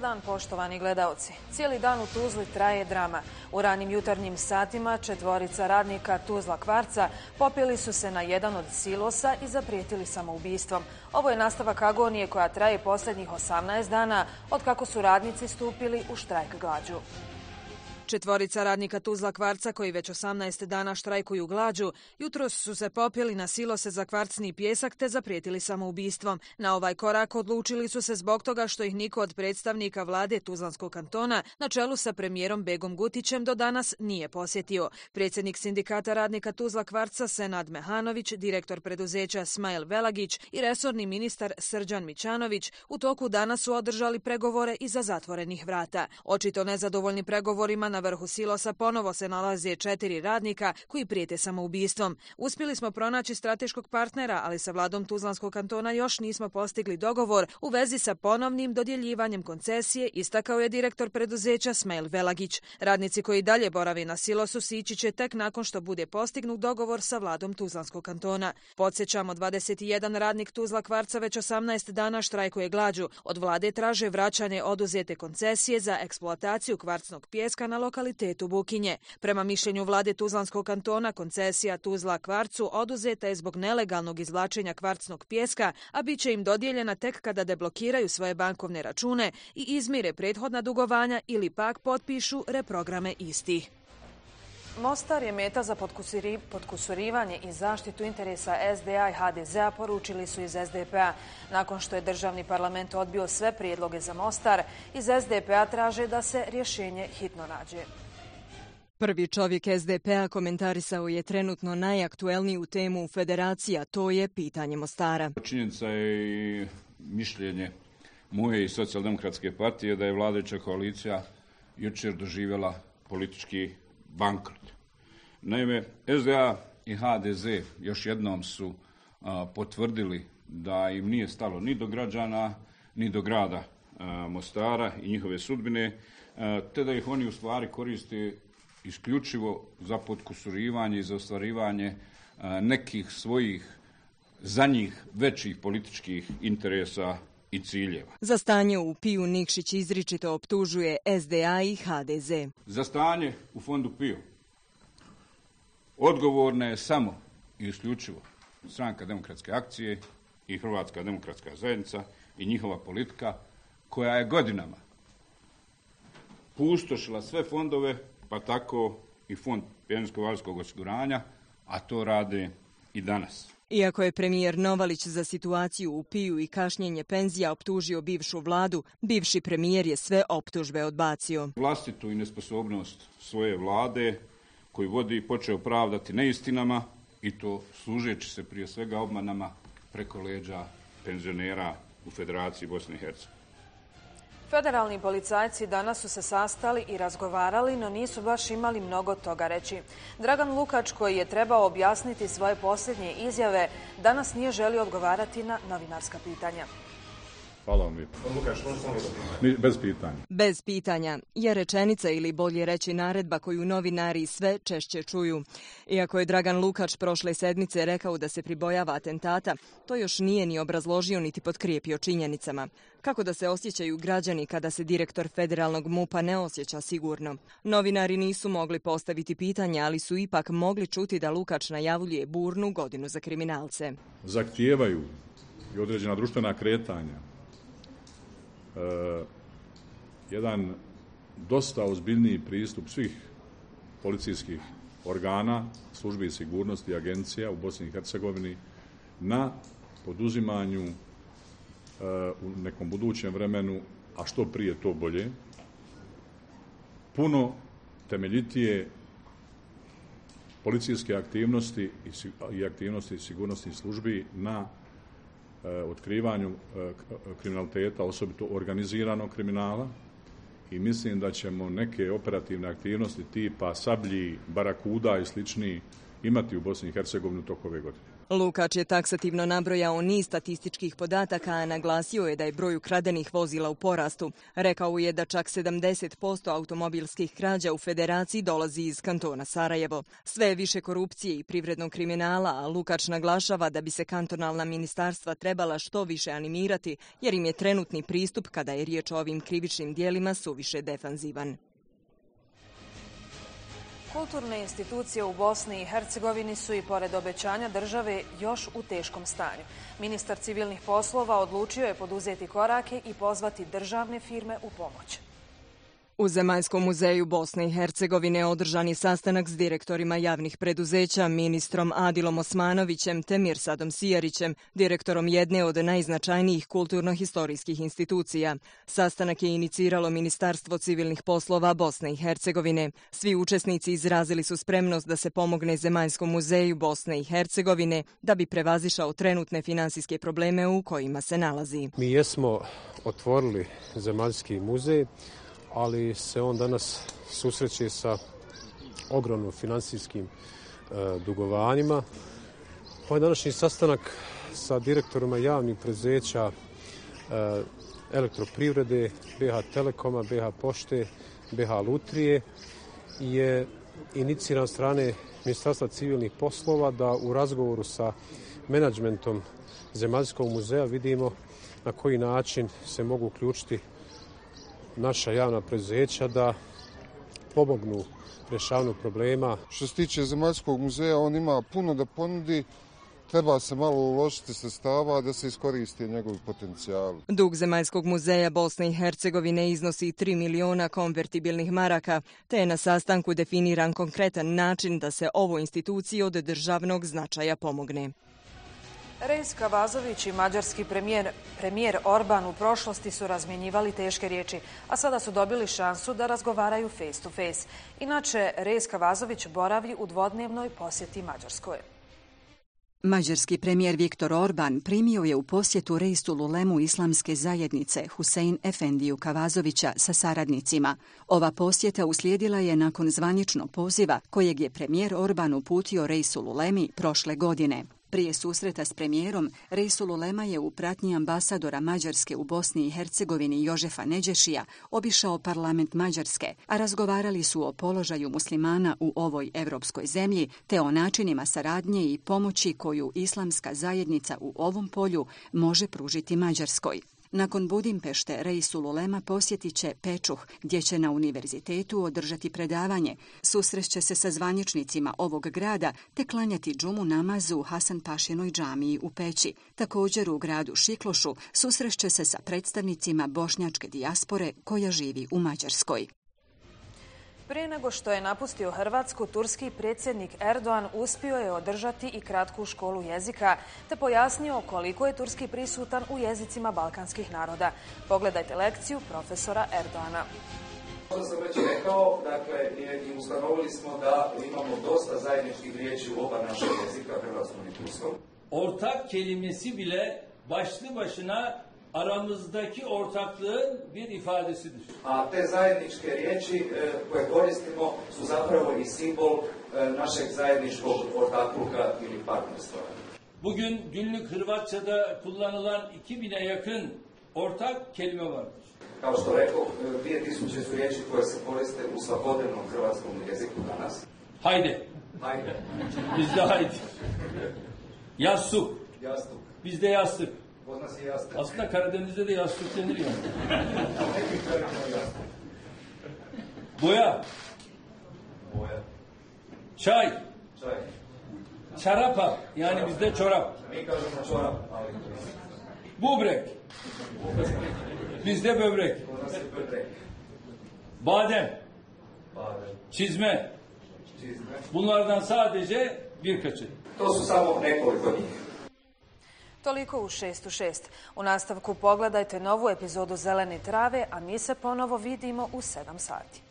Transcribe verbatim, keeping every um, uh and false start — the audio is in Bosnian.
dan, poštovani gledaoci. Cijeli dan u Tuzli traje drama. U ranim jutarnjim satima četvorica radnika Tuzla Kvarca popili su se na jedan od silosa i zaprijetili samoubistvom. Ovo je nastavak agonije koja traje posljednjih osamnaest dana od kako su radnici stupili u štrajk glađu. Četvorica radnika Tuzla Kvarca koji već osamnaest dana štrajkuju glađu, jutros su se popili na silose za kvarcni pijesak te zaprijetili samoubistvom. Na ovaj korak odlučili su se zbog toga što ih niko od predstavnika vlade Tuzlanskog kantona na čelu sa premijerom Begom Gutićem do danas nije posjetio. Predsjednik sindikata radnika Tuzla Kvarca Senad Mehanović, direktor preduzeća Smail Velagić i resorni ministar Srđan Mićanović u toku dana su održali pregovore iza zatvorenih vrata. Očito nezadovoljni pregovorima na Na vrhu silosa ponovo se nalaze četiri radnika koji prijete samoubistvom. Uspjeli smo pronaći strateškog partnera, ali sa vladom Tuzlanskog kantona još nismo postigli dogovor u vezi sa ponovnim dodjeljivanjem koncesije, istakao je direktor preduzeća Smail Velagić. Radnici koji dalje borave na silosu sići će tek nakon što bude postignut dogovor sa vladom Tuzlanskog kantona. Podsjećamo, dvadeset jedan radnik Tuzla Kvarca već osamnaest dana štrajkuje glađu. Od vlade traže vraćanje oduzete koncesije za eksploataciju kvarcnog pijeska na lokalitetu Bukinje. Prema mišljenju vlade Tuzlanskog kantona, koncesija Tuzla Kvarcu oduzeta je zbog nelegalnog izvlačenja kvarcnog pijeska, a bit će im dodijeljena tek kada deblokiraju svoje bankovne račune i izmire prethodna dugovanja ili pak potpišu reprograme istih. Mostar je meta za potkusurivanje i zaštitu interesa S D A i H D Z-a, poručili su iz S D P-a. Nakon što je državni parlament odbio sve prijedloge za Mostar, iz S D P-a traže da se rješenje hitno nađe. Prvi čovjek S D P-a komentarisao je trenutno najaktuelniju temu u federaciji, a to je pitanje Mostara. Činjenica je i mišljenje moje i Socijaldemokratske partije da je vladajuća koalicija jučer doživjela politički bankrot. Naime, S D A i H D Z još jednom su a, potvrdili da im nije stalo ni do građana, ni do grada a, Mostara i njihove sudbine, a, te da ih oni u stvari koriste isključivo za potkusurivanje i za ostvarivanje a, nekih svojih za njih većih političkih interesa i ciljeva. Za stanje u P I U Nikšić izričito optužuje S D A i H D Z. Za stanje u fondu P I U odgovorna je samo i isključivo Stranka demokratske akcije i Hrvatska demokratska zajednica i njihova politika koja je godinama pustošila sve fondove, pa tako i fond penzijsko-invalidskog osiguranja, a to rade i danas. Iako je premijer Novalić za situaciju u P I U i kašnjenje penzija optužio bivšu vladu, bivši premijer je sve optužbe odbacio. Vlastitu i nesposobnost svoje vlade koju vodi počeo pravdati neistinama i to služeći se prije svega obmanama preko leđa penzionera u Federaciji Bosne i Hercegovine. Federalni policajci danas su se sastali i razgovarali, no nisu baš imali mnogo toga reći. Dragan Lukač, koji je trebao objasniti svoje posljednje izjave, danas nije želio odgovarati na novinarska pitanja. Hvala vam lijepo. Bez pitanja. Bez pitanja je rečenica ili bolje reći naredba koju novinari sve češće čuju. Iako je Dragan Lukač prošle sedmice rekao da se pribojava atentata, to još nije ni obrazložio niti potkrijepio činjenicama. Kako da se osjećaju građani kada se direktor federalnog M U P-a ne osjeća sigurno? Novinari nisu mogli postaviti pitanja, ali su ipak mogli čuti da Lukač najavljuje burnu godinu za kriminalce. Zahtijevaju i određena društvena kretanja. Uh, jedan dosta ozbiljniji pristup svih policijskih organa, službi sigurnosti i agencija u Bosni i Hercegovini na poduzimanju uh, u nekom budućem vremenu, a što prije to bolje, puno temeljitije policijske aktivnosti i, i aktivnosti sigurnosnih službi na otkrivanju kriminaliteta, osobito organiziranog kriminala, i mislim da ćemo neke operativne aktivnosti tipa Sablji, Barakuda i slični imati u Bosni i Hercegovini u toku ove godine. Lukač je taksativno nabrojao niz statističkih podataka, a naglasio je da je broj ukradenih vozila u porastu. Rekao je da čak sedamdeset posto automobilskih krađa u Federaciji dolazi iz kantona Sarajevo. Sve je više korupcije i privrednog kriminala, a Lukač naglašava da bi se kantonalna ministarstva trebala što više animirati, jer im je trenutni pristup kada je riječ o ovim krivičnim dijelima suviše defanzivan. Kulturne institucije u Bosni i Hercegovini su i pored obećanja države još u teškom stanju. Ministar civilnih poslova odlučio je poduzeti korake i pozvati državne firme u pomoć. U Zemaljskom muzeju Bosne i Hercegovine održan je sastanak s direktorima javnih preduzeća, ministrom Adilom Osmanovićem te Mirsadom Sijarićem, direktorom jedne od najznačajnijih kulturno-historijskih institucija. Sastanak je iniciralo Ministarstvo civilnih poslova Bosne i Hercegovine. Svi učesnici izrazili su spremnost da se pomogne Zemaljskom muzeju Bosne i Hercegovine da bi prevazišao trenutne finansijske probleme u kojima se nalazi. Mi jesmo otvorili Zemaljski muzej, ali se on danas susreće sa ogromnim finansijskim e, dugovanjima. Ovaj današnji sastanak sa direktorima javnih preduzeća e, Elektroprivrede, B H Telekoma, B H Pošte, B H Lutrije je iniciran od strane Ministarstva civilnih poslova da u razgovoru sa menadžmentom Zemaljskog muzeja vidimo na koji način se mogu uključiti naša javna preduzeća da pomognu rješavanju problema. Što se tiče Zemaljskog muzeja, on ima puno da ponudi, treba se malo uložiti sredstava da se iskoristi njegov potencijal. Dug Zemaljskog muzeja Bosne i Hercegovine iznosi tri miliona konvertibilnih maraka, te je na sastanku definiran konkretan način da se ovoj instituciji od državnog značaja pomogne. Rejs Kavazović i mađarski premijer, premijer Orban u prošlosti su razmjenjivali teške riječi, a sada su dobili šansu da razgovaraju face to face. Inače, Rejs Kavazović boravi u dvodnevnoj posjeti Mađarskoj. Mađarski premijer Viktor Orban primio je u posjetu Reistul Ulemu islamske zajednice Husein Efendiju Kavazovića sa saradnicima. Ova posjeta uslijedila je nakon zvaničnog poziva kojeg je premijer Orban uputio Reisul Ulemi prošle godine. Prije susreta s premijerom, Reisul Ulema je u pratnji ambasadora Mađarske u Bosni i Hercegovini Jožefa Neđešija obišao parlament Mađarske, a razgovarali su o položaju muslimana u ovoj evropskoj zemlji te o načinima saradnje i pomoći koju islamska zajednica u ovom polju može pružiti Mađarskoj. Nakon Budimpešte, Reisul Ulema posjetit će Pečuh, gdje će na univerzitetu održati predavanje. Susrešće se sa zvaničnicima ovog grada te klanjati džumu namazu u Hasan Pašinoj džamiji u Peći. Također u gradu Šiklošu susrešće se sa predstavnicima bošnjačke dijaspore koja živi u Mađarskoj. Prije nego što je napustio Hrvatsku, turski predsjednik Erdogan uspio je održati i kratku školu jezika, te pojasnio koliko je turski prisutan u jezicima balkanskih naroda. Pogledajte lekciju profesora Erdogana. Što sam već rekao, dakle, i ustanovili smo da imamo dosta zajedničkih riječi u oba naša jezika, hrvatskom i turskom. Ortak kelimesi bile başlı başına aramızdaki ortaklığın bir ifadesidir. A te zajedniçke riječi e, koje koristimo su zapravo i simbol e, našeg zajedničkog ortakluka ili partnerstva. Bugün günlük Hırvatça'da kullanılan iki bine yakın ortak kelime vardır. Kao što rekao, dvije tisuće su riječi koje se koriste u svakodnevnom hrvatskom jeziku danas. Haydi. Haydi. Bizde haydi. Yastuk. Yastuk. Bizde yastık. Aslında Karadeniz'de de yastık denir yani. Boya. Boya. Çay. Çay. Çarapa. Yani bizde çorap. Mi kažemo čorap, ali Bubrek. Bizde böbrek. böbrek. Badem. Badem. Çizme. Čizme. Bunlardan sadece birkaçı. To su samo nekoliko njih. Toliko u šest u šest. U nastavku pogledajte novu epizodu Zelene trave, a mi se ponovo vidimo u sedam sati.